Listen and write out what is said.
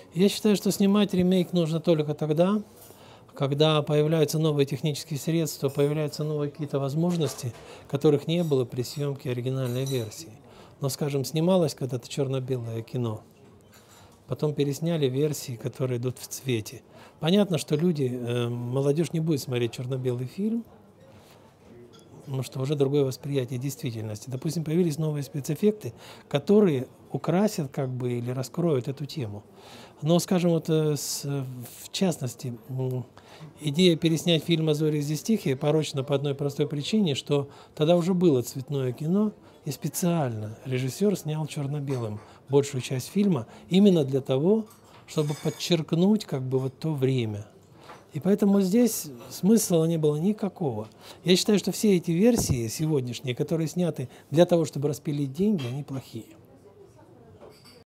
Я считаю, что снимать ремейк нужно только тогда, когда появляются новые технические средства, появляются новые какие-то возможности, которых не было при съемке оригинальной версии. Но, скажем, снималось когда-то черно-белое кино, потом пересняли версии, которые идут в цвете. Понятно, что люди, молодежь не будет смотреть черно-белый фильм, потому что уже другое восприятие действительности. Допустим, появились новые спецэффекты, которые украсят как бы или раскроют эту тему. Но, скажем, вот в частности, идея переснять фильм «А зори здесь тихие» порочна по одной простой причине, что тогда уже было цветное кино, и специально режиссер снял черно-белым большую часть фильма именно для того, чтобы подчеркнуть как бы вот то время. И поэтому здесь смысла не было никакого. Я считаю, что все эти версии сегодняшние, которые сняты для того, чтобы распилить деньги, они плохие.